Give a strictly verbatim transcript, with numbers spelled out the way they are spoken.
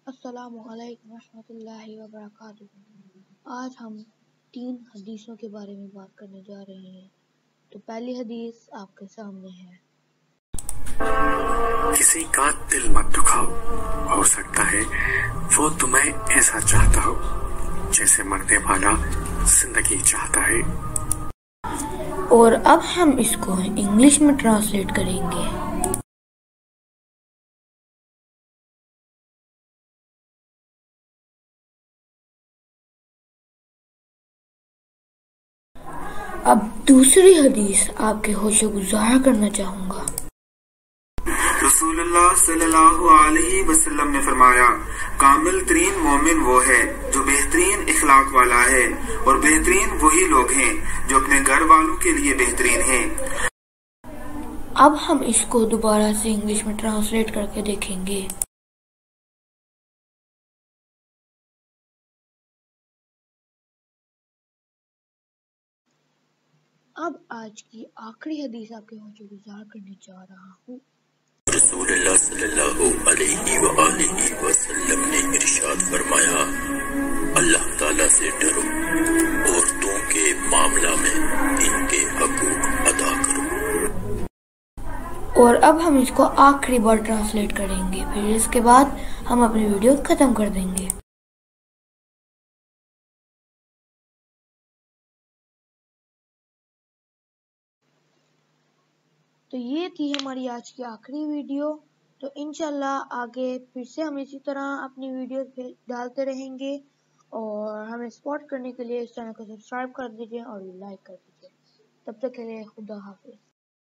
السلام علیکم ورحمۃ اللہ وبرکاتہ۔ آج ہم تین حدیثوں کے بارے میں بات کرنے جا رہے ہیں۔ تو پہلی حدیث آپ کے سامنے ہے۔ کسی کا دل مت دکھاؤ، ہو سکتا ہے وہ تمہیں ایسا چاہتا ہو جیسے مرنے والا زندگی چاہتا ہے۔ اور اب ہم اس کو انگلش میں ٹرانسلیٹ کریں گے۔ اب دوسری حدیث آپ کے ہوش گزار کرنا چاہوں گا۔ رسول اللہ صلی اللہ علیہ وسلم نے فرمایا، کامل ترین مومن وہ ہے جو بہترین اخلاق والا ہے، اور بہترین وہی لوگ ہیں جو اپنے گھر والوں کے لیے بہترین ہیں۔ اب ہم اس کو دوبارہ سے انگلش میں ٹرانسلیٹ کر کے دیکھیں گے۔ اب آج کی آخری حدیث آپ کے ہوش گزار کرنے جا رہا ہوں۔ رسول اللہ صلی اللہ علیہ وآلہ وسلم نے ارشاد فرمایا، اللہ تعالیٰ سے ڈرو، عورتوں کے معاملہ میں ان کے حقوق ادا کرو۔ اور اب ہم اس کو آخری بار ٹرانسلیٹ کریں گے، پھر اس کے بعد ہم اپنی ویڈیو ختم کر دیں گے۔ تو یہ تھی ہماری آج کی آخری ویڈیو۔ تو انشاءاللہ آگے پھر سے ہم اسی طرح اپنی ویڈیوز ڈالتے رہیں گے، اور ہمیں سپورٹ کرنے کے لیے اس چینل کو سبسکرائب کر دیجئے اور لائک کر دیجئے۔ تب تک کے لیے خدا حافظ۔